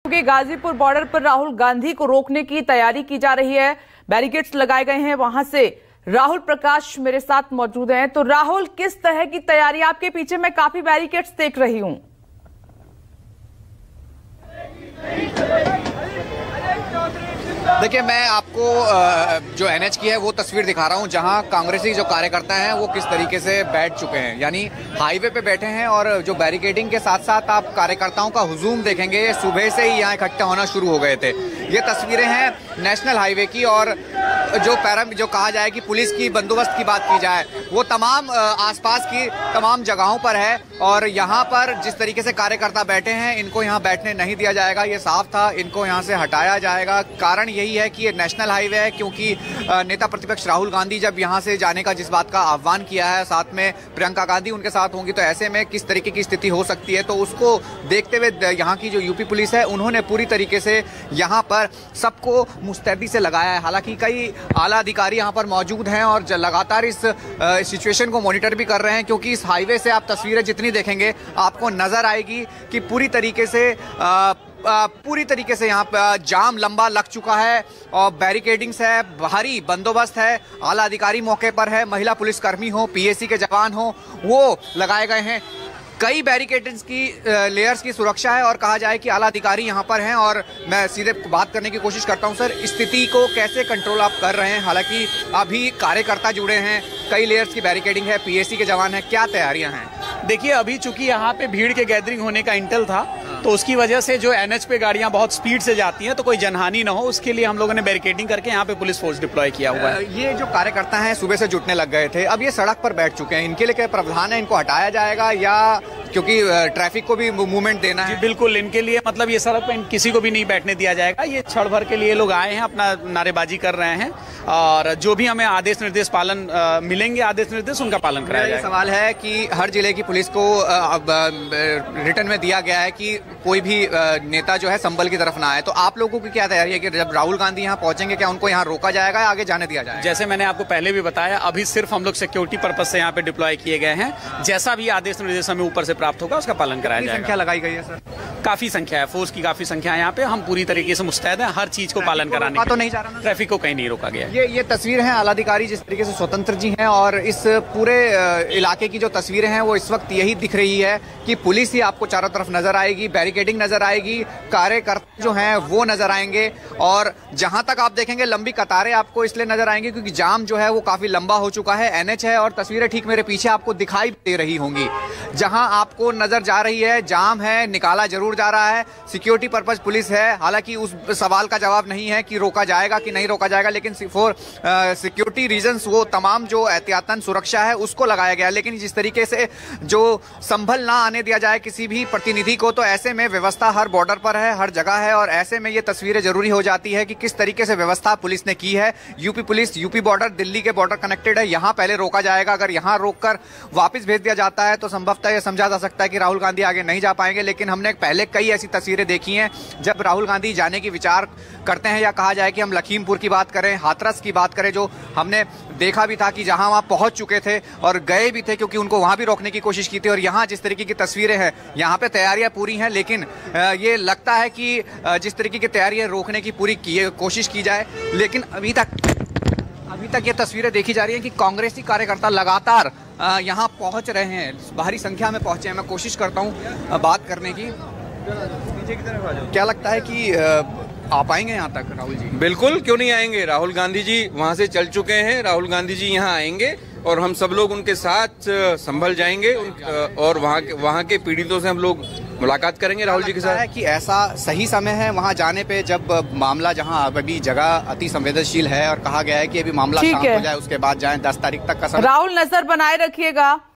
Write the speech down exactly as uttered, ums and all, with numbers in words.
के गाजीपुर बॉर्डर पर राहुल गांधी को रोकने की तैयारी की जा रही है। बैरिकेड्स लगाए गए हैं। वहां से राहुल प्रकाश मेरे साथ मौजूद हैं। तो राहुल, किस तरह की तैयारी? आपके पीछे मैं काफी बैरिकेड्स देख रही हूं। देखिए, मैं आपको जो एनएच की है वो तस्वीर दिखा रहा हूं, जहां कांग्रेसी जो कार्यकर्ता हैं वो किस तरीके से बैठ चुके हैं, यानी हाईवे पे बैठे हैं। और जो बैरिकेडिंग के साथ साथ आप कार्यकर्ताओं का हुजूम देखेंगे, सुबह से ही यहाँ इकट्ठा होना शुरू हो गए थे। ये तस्वीरें हैं नेशनल हाईवे की, और जो पैरा जो कहा जाए कि पुलिस की बंदोबस्त की बात की जाए, वो तमाम आसपास की तमाम जगहों पर है। और यहाँ पर जिस तरीके से कार्यकर्ता बैठे हैं, इनको यहाँ बैठने नहीं दिया जाएगा, ये साफ था। इनको यहाँ से हटाया जाएगा। कारण यही है कि ये नेशनल हाईवे है, क्योंकि नेता प्रतिपक्ष राहुल गांधी जब यहाँ से जाने का जिस बात का आह्वान किया है, साथ में प्रियंका गांधी उनके साथ होंगी, तो ऐसे में किस तरीके की स्थिति हो सकती है, तो उसको देखते हुए यहाँ की जो यूपी पुलिस है, उन्होंने पूरी तरीके से यहाँ पर सबको मुस्तैदी से लगाया है। हालांकि कई आला अधिकारी यहाँ पर मौजूद हैं और लगातार इस सिचुएशन को मॉनिटर भी कर रहे हैं, क्योंकि इस हाईवे से आप तस्वीरें जितनी देखेंगे आपको नजर आएगी कि पूरी तरीके से आ, पूरी तरीके से यहाँ पर जाम लंबा लग चुका है और बैरिकेडिंग्स है, भारी बंदोबस्त है, आला अधिकारी मौके पर है, महिला पुलिसकर्मी हो, पीएसी के जवान हो, वो लगाए गए हैं। कई बैरिकेड्स की लेयर्स की सुरक्षा है और कहा जाए कि आला अधिकारी यहाँ पर हैं। और मैं सीधे बात करने की कोशिश करता हूँ, सर, स्थिति को कैसे कंट्रोल आप कर रहे हैं? हालांकि अभी कार्यकर्ता जुड़े हैं, कई लेयर्स की बैरिकेडिंग है, पीएसी के जवान हैं, क्या तैयारियां हैं? देखिए, अभी चूंकि यहाँ पे भीड़ के गैदरिंग होने का इंटेल था, तो उसकी वजह से जो एनएच पे गाड़ियां बहुत स्पीड से जाती हैं, तो कोई जनहानि ना हो, उसके लिए हम लोगों ने बैरिकेडिंग करके यहाँ पे पुलिस फोर्स डिप्लॉय किया हुआ है। ये जो कार्यकर्ता हैं सुबह से जुटने लग गए थे, अब ये सड़क पर बैठ चुके हैं, इनके लिए क्या प्रावधान है? इनको हटाया जाएगा या क्योंकि ट्रैफिक को भी मूवमेंट देना है? बिल्कुल, इनके लिए मतलब ये सड़क पर किसी को भी नहीं बैठने दिया जाएगा। ये क्षण भर के लिए लोग आए हैं, अपना नारेबाजी कर रहे हैं, और जो भी हमें आदेश निर्देश पालन आ, मिलेंगे आदेश निर्देश उनका पालन कराया जाएगा। सवाल है कि हर जिले की पुलिस को रिटर्न में दिया गया है कि कोई भी नेता जो है संभल की तरफ ना आए, तो आप लोगों की क्या तैयारी है कि जब राहुल गांधी यहाँ पहुंचेंगे, क्या उनको यहाँ रोका जाएगा या आगे जाने दिया जाएगा? जैसे मैंने आपको पहले भी बताया, अभी सिर्फ हम लोग सिक्योरिटी पर्पज से यहाँ पे डिप्लॉय किए गए हैं। जैसा भी आदेश निर्देश हमें ऊपर से प्राप्त होगा उसका पालन कराया जाएगा। संख्या लगाई गई है सर? काफी संख्या है, फोर्स की काफी संख्या है यहाँ पे। हम पूरी तरीके से मुस्तैद हैं हर चीज को पालन कराने तो नहीं जा रहा, ट्रैफिक को कहीं नहीं रोका गया। ये ये तस्वीर है आलाधिकारी जिस तरीके से स्वतंत्र जी हैं, और इस पूरे इलाके की जो तस्वीरें हैं वो इस वक्त यही दिख रही है कि पुलिस ही आपको चारों तरफ नजर आएगी, बैरिकेडिंग नजर आएगी, कार्यकर्ता जो हैं वो नजर आएंगे, और जहां तक आप देखेंगे लंबी कतारें आपको इसलिए नजर आएंगी क्योंकि जाम जो है वो काफी लंबा हो चुका है। एनएच है और तस्वीरें ठीक मेरे पीछे आपको दिखाई दे रही होंगी, जहां आपको नजर जा रही है जाम है, निकाला जरूर जा रहा है, सिक्योरिटी पर्पज पुलिस है। हालांकि उस सवाल का जवाब नहीं है कि रोका जाएगा कि नहीं रोका जाएगा, लेकिन फॉर सिक्योरिटी रीजंस वो तमाम जो एहतियातन सुरक्षा है उसको लगाया गया। लेकिन जिस तरीके से जो संभल ना आने दिया जाए किसी भी प्रतिनिधि को, तो ऐसे में व्यवस्था हर बॉर्डर पर है, हर जगह है, और ऐसे में ये तस्वीरें जरूरी हो जाती है कि किस तरीके से व्यवस्था पुलिस ने की है। UP police, UP border, Delhi के बॉर्डर कनेक्टेड है, यहाँ पहले रोका जाएगा। अगर यहाँ रोककर वापस भेज दिया जाता है तो संभवतः यह समझा जा सकता है कि राहुल गांधी आगे नहीं जा पाएंगे। लेकिन हमने पहले कई ऐसी तस्वीरें देखी हैं जब राहुल गांधी जाने की विचार करते हैं, या कहा जाए कि हम लखीमपुर की बात करें, हाथरस की बात करें, जो हमने देखा भी था कि जहां वहां पहुंच चुके थे और गए भी थे क्योंकि उनको वहां भी रोकने की कोशिश की थी। और यहाँ जिस तरीके की तस्वीरें हैं, यहाँ पे तैयारियां पूरी हैं, लेकिन ये लगता है कि जिस तरीके की तैयारियां रोकने की पूरी कोशिश की जाए, लेकिन अभी तक अभी तक ये तस्वीरें देखी जा रही हैं कि कांग्रेसी कार्यकर्ता लगातार यहाँ पहुंच रहे हैं, भारी संख्या में पहुंचे हैं। मैं कोशिश करता हूँ बात करने की। क्या लगता है कि आ पाएंगे यहाँ तक राहुल जी? बिल्कुल, क्यों नहीं आएंगे। राहुल गांधी जी वहाँ से चल चुके हैं, राहुल गांधी जी यहाँ आएंगे और हम सब लोग उनके साथ संभल जाएंगे, और वहाँ के वहाँ के पीड़ितों से हम लोग मुलाकात करेंगे राहुल जी के साथ। है कि ऐसा सही समय है वहाँ जाने पे जब मामला, जहाँ अभी जगह अति संवेदनशील है और कहा गया है कि अभी मामला शांत हो जाए उसके बाद जाएं, दस तारीख तक का समय। राहुल, नजर बनाए रखिएगा।